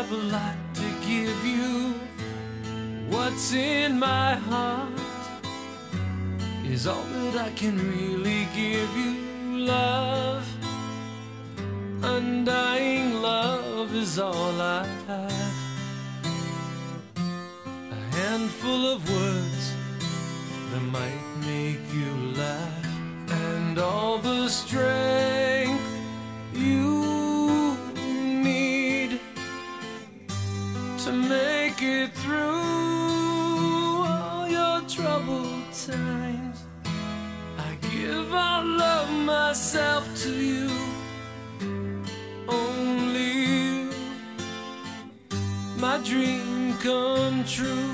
have a lot to give you. What's in my heart is all that I can really give you. Love, undying love is all I have. A handful of words that might make you laugh, and all the strength you need to make it through all your troubled times. I give all of myself to you, only you, my dream come true.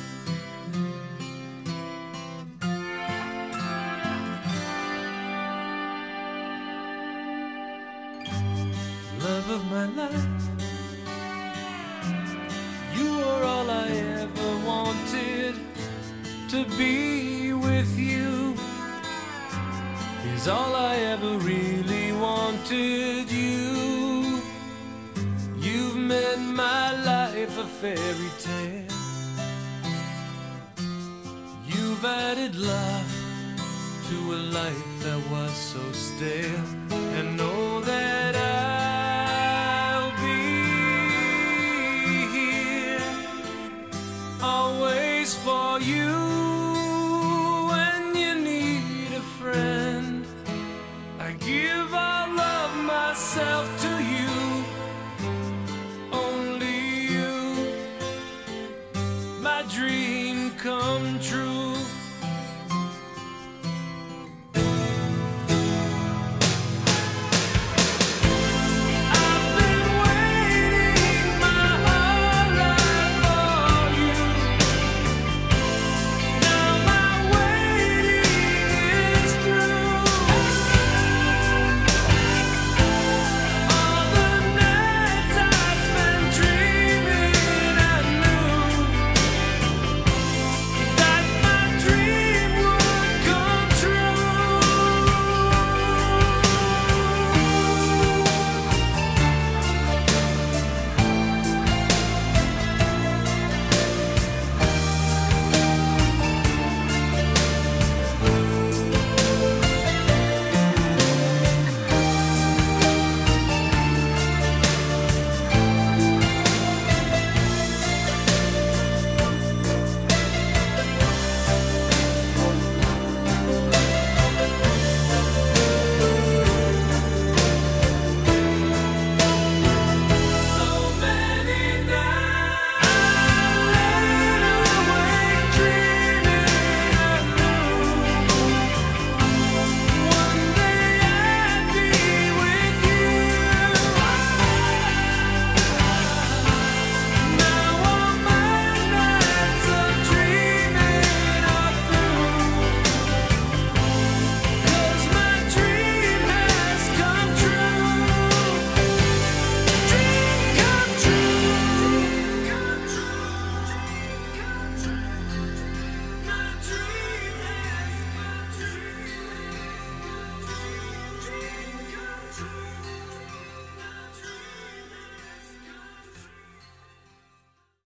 Love of my life, you are all I ever wanted. To be with you is all I ever really wanted. You've made my life a fairy tale. You've added love to a life that was so stale. And know that I'll be here always for you when you need a friend. I give all of myself to you, only you, my dream come true.